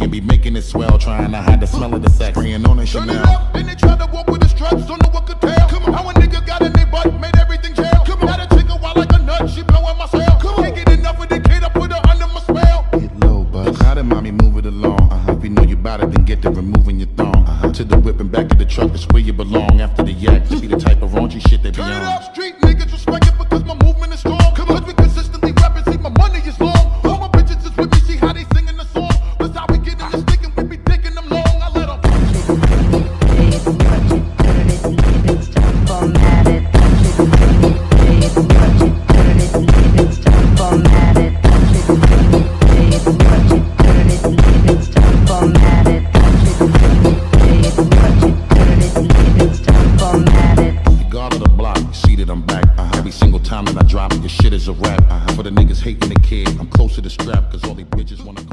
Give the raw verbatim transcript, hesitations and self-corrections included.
and be making it swell, trying to hide the smell of the sex. Spraying on a Chanel. Turn it up, then they try to walk with the straps, don't know what could tell. Come on, how a nigga got in their butt, made everything jail. Come on, got a chick a while like a nut, she blowing my cell. Come on, can't get enough of the kid, I put her under my spell. Get low, bud. How did mommy move it along? Uh-huh. If you know you bout it, then get to removing your thong. Uh-huh. To the whip and back of the truck, that's where you belong. After the yak, to be the type of raunchy shit they be on. Turn it up, street niggas respect it because my movement is strong. Come on, 'cause we consistently rapping, see my money is long. All my bitches is with me, see how they singing the song. That's how we get in the stick and we be taking them long. I let them time that I drop, your shit is a rap. Uh-huh. For the niggas hating the kid, I'm close to the strap, cause all these bitches wanna